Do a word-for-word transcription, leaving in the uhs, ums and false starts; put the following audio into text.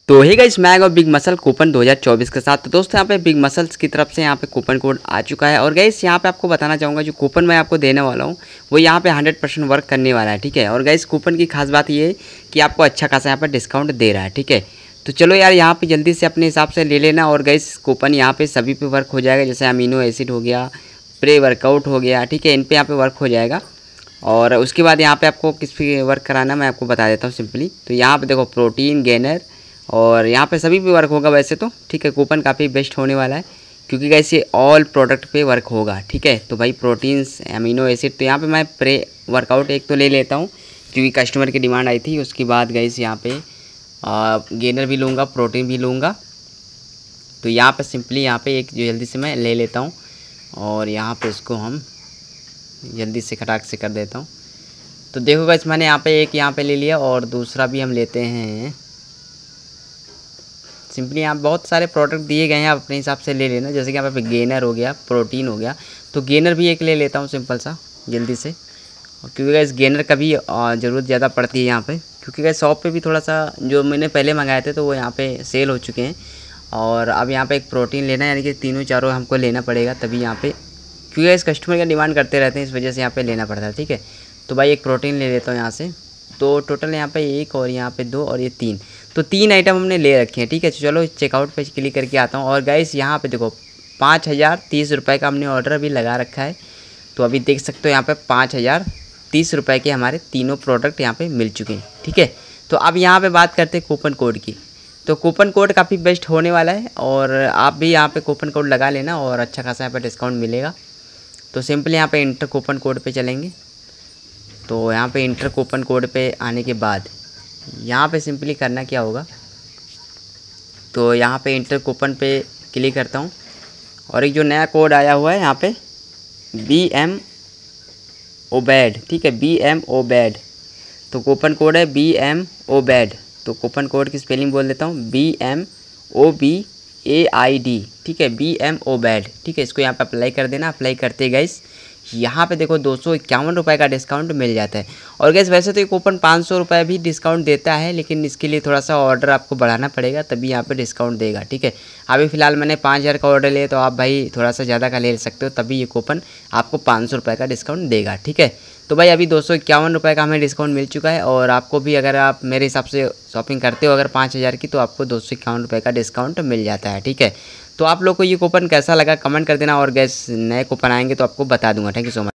तो hey guys, मैं आएगा बिग मसल कूपन दो हज़ार चौबीस के साथ। तो दोस्तों यहाँ पे बिग मसल्स की तरफ से यहाँ पे कूपन कोड आ चुका है। और गाइस यहाँ पे आपको बताना चाहूँगा जो कूपन मैं आपको देने वाला हूँ वो यहाँ पे हंड्रेड परसेंट वर्क करने वाला है, ठीक है। और गाइस कूपन की खास बात ये है कि आपको अच्छा खासा यहाँ पर डिस्काउंट दे रहा है, ठीक है। तो चलो यार यहाँ पर जल्दी से अपने हिसाब से ले लेना। और गाइस कूपन यहाँ पर सभी पे वर्क हो जाएगा, जैसे अमीनो एसिड हो गया, प्रे वर्कआउट हो गया, ठीक है, इन पर यहाँ पर वर्क हो जाएगा। और उसके बाद यहाँ पे आपको किस पे वर्क कराना मैं आपको बता देता हूँ सिंपली। तो यहाँ पे देखो प्रोटीन गेनर, और यहाँ पे सभी पे वर्क होगा वैसे तो, ठीक है। कूपन काफ़ी बेस्ट होने वाला है क्योंकि गाइस ये ऑल प्रोडक्ट पे वर्क होगा, ठीक है। तो भाई प्रोटीन्स, अमीनो एसिड, तो यहाँ पे मैं प्रे वर्कआउट एक तो ले लेता हूँ क्योंकि कस्टमर की डिमांड आई थी। उसके बाद गाइस यहाँ पे गेनर भी लूँगा, प्रोटीन भी लूँगा। तो यहाँ पर सिंपली यहाँ पर एक जल्दी से मैं ले लेता हूँ और यहाँ पर इसको हम जल्दी से खटाक से कर देता हूँ। तो देखो गाइस मैंने यहाँ पे एक यहाँ पे ले लिया और दूसरा भी हम लेते हैं। सिंपली यहाँ बहुत सारे प्रोडक्ट दिए गए हैं, आप अपने हिसाब से ले लेना। जैसे कि यहाँ पे गेनर हो गया, प्रोटीन हो गया, तो गेनर भी एक ले लेता हूँ सिंपल सा जल्दी से। क्योंकि गाइस गेनर का भी ज़रूरत ज़्यादा पड़ती है यहाँ पे, क्योंकि गाइस शॉप पे भी थोड़ा सा जो मैंने पहले मंगाए थे तो वो यहाँ पे सेल हो चुके हैं। और अब यहाँ पर एक प्रोटीन लेना है, यानी कि तीनों चारों हमको लेना पड़ेगा तभी यहाँ पर, क्योंकि इस कस्टमर का डिमांड करते रहते हैं, इस वजह से यहाँ पे लेना पड़ता है, ठीक है। तो भाई एक प्रोटीन ले लेता हूँ यहाँ से। तो टोटल यहाँ पे एक और यहाँ पे दो और ये तीन, तो तीन आइटम हमने ले रखे हैं, ठीक है। चलो चेकआउट पे क्लिक करके आता हूँ। और गाइस यहाँ पे देखो पाँच हज़ार तीस रुपये का हमने ऑर्डर अभी लगा रखा है। तो अभी देख सकते हो यहाँ पे पाँच हज़ार तीस रुपये के हमारे तीनों प्रोडक्ट यहाँ पर मिल चुके हैं, ठीक है। तो अब यहाँ पर बात करते हैं कूपन कोड की। तो कूपन कोड काफ़ी बेस्ट होने वाला है और आप भी यहाँ पर कूपन कोड लगा लेना और अच्छा खासा यहाँ पर डिस्काउंट मिलेगा। तो सिंपल यहाँ पे इंटर कूपन कोड पे चलेंगे। तो यहाँ पे इंटर कूपन कोड पे आने के बाद यहाँ पे सिंपली करना क्या होगा, तो यहाँ पे इंटर कूपन पे क्लिक करता हूँ और एक जो नया कोड आया हुआ है यहाँ पे बी एम ओबैड, ठीक है, बी एम ओबैड। तो कूपन कोड है बी एम ओबैड। तो कूपन कोड की स्पेलिंग बोल देता हूँ, B M O B A I D, ठीक है, बी एम ओबैड, ठीक है। इसको यहाँ पे अप्लाई कर देना। अप्लाई करते गाइस यहाँ पे देखो दो सौ इक्यावन रुपये का डिस्काउंट मिल जाता है। और गाइस वैसे तो ये कूपन पाँच सौ रुपये भी डिस्काउंट देता है, लेकिन इसके लिए थोड़ा सा ऑर्डर आपको बढ़ाना पड़ेगा तभी यहाँ पे डिस्काउंट देगा, ठीक है। अभी फ़िलहाल मैंने पाँच हज़ार का ऑर्डर लिया, तो आप भाई थोड़ा सा ज़्यादा का ले सकते हो, तभी ये कूपन आपको पाँच सौ रुपये का डिस्काउंट देगा, ठीक है। तो भाई अभी दो सौ इक्यावन रुपये का हमें डिस्काउंट मिल चुका है। और आपको भी अगर आप मेरे हिसाब से शॉपिंग करते हो अगर पाँच हज़ार की, तो आपको दो सौ इक्यावन रुपये का डिस्काउंट मिल जाता है, ठीक है। तो आप लोग को ये कूपन कैसा लगा कमेंट कर देना, और गैस नए कूपन आएंगे तो आपको बता दूंगा। Thank you so much.